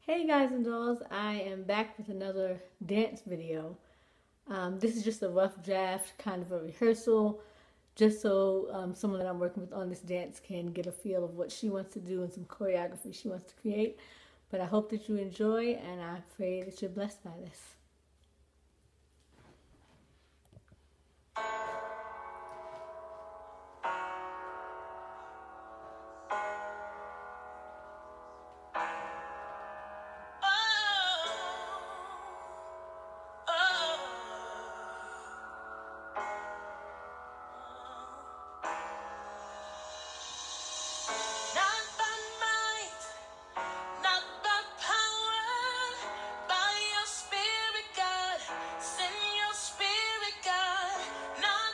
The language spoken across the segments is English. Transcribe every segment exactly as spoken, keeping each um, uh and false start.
Hey guys and dolls, I am back with another dance video. Um, this is just a rough draft, kind of a rehearsal, just so um, someone that I'm working with on this dance can get a feel of what she wants to do and some choreography she wants to create. But I hope that you enjoy, and I pray that you're blessed by this. Spirit, God, send your spirit, God, not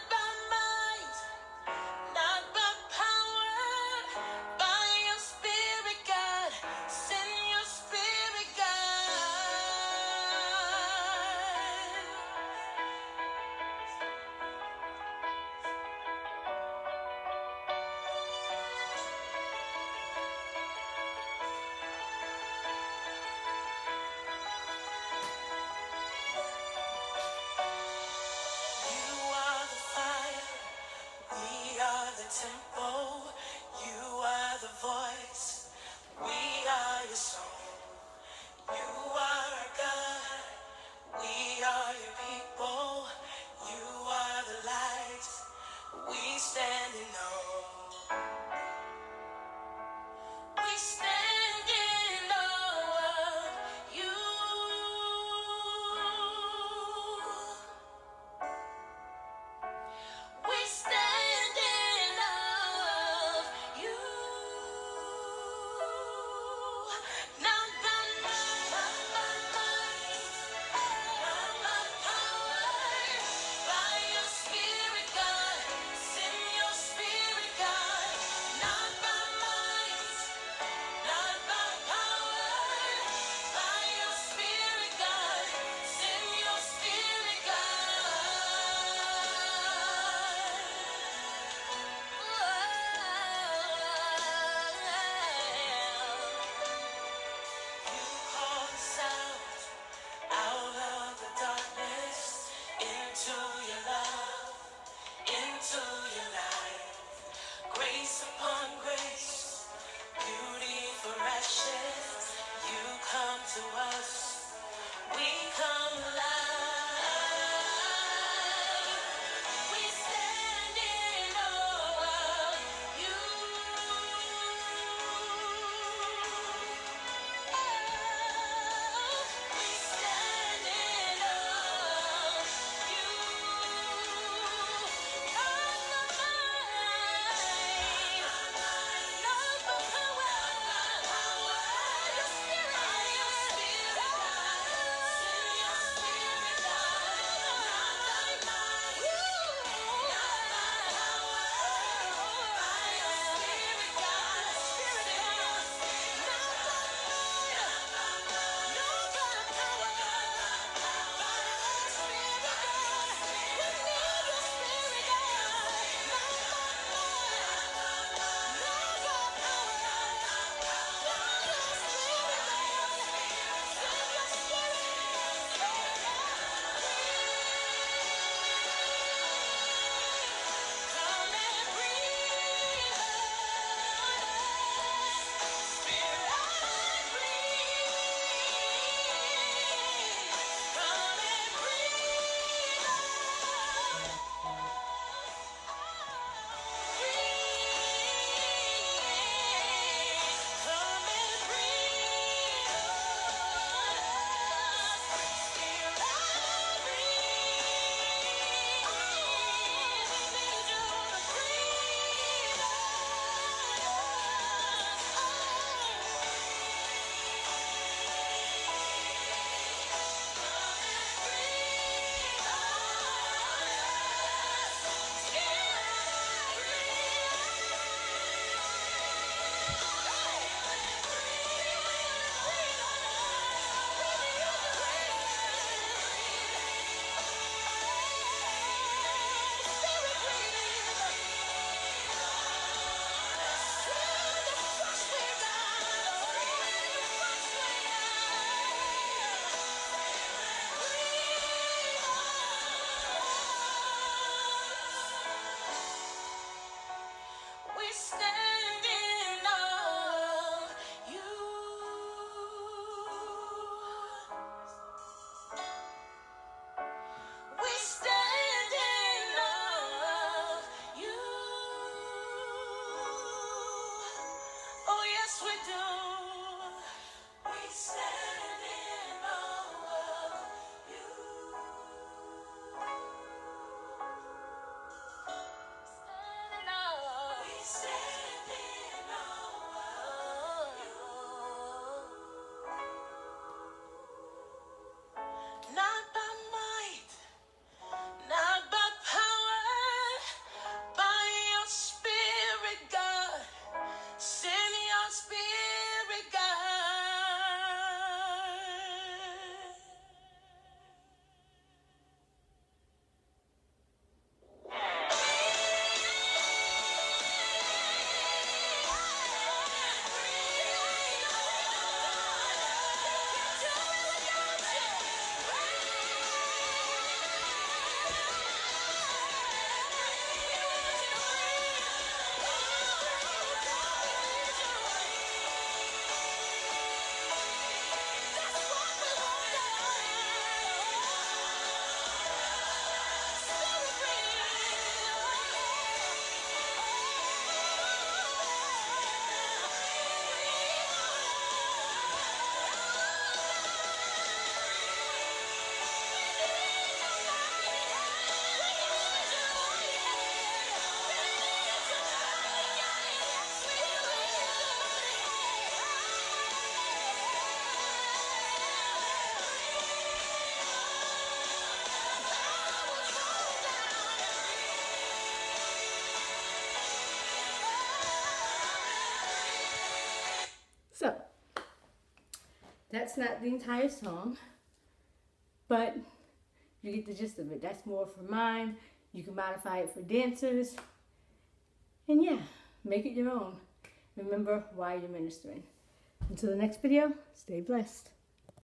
That's not the entire song, but you get the gist of it. That's more for mime. You can modify it for dancers. And yeah, make it your own. Remember why you're ministering. Until the next video, stay blessed.